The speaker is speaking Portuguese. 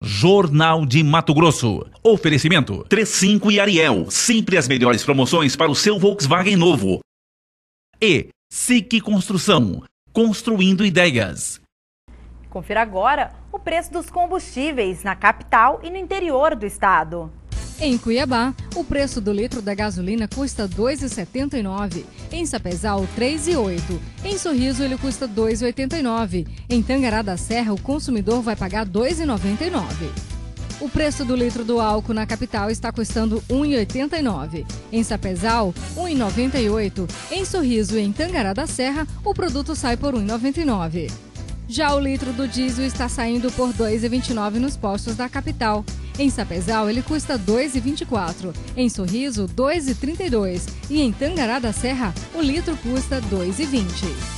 Jornal de Mato Grosso. Oferecimento 35 e Ariel. Sempre as melhores promoções para o seu Volkswagen novo. E SIC Construção. Construindo ideias. Confira agora o preço dos combustíveis na capital e no interior do estado. Em Cuiabá, o preço do litro da gasolina custa R$ 2,79. Em Sapezal, R$ 3,08. Em Sorriso, ele custa R$ 2,89. Em Tangará da Serra, o consumidor vai pagar R$ 2,99. O preço do litro do álcool na capital está custando R$ 1,89. Em Sapezal, R$ 1,98. Em Sorriso e em Tangará da Serra, o produto sai por R$ 1,99. Já o litro do diesel está saindo por R$ 2,29 nos postos da capital. Em Sapezal, ele custa R$ 2,24. Em Sorriso, R$ 2,32. E em Tangará da Serra, o litro custa R$ 2,20.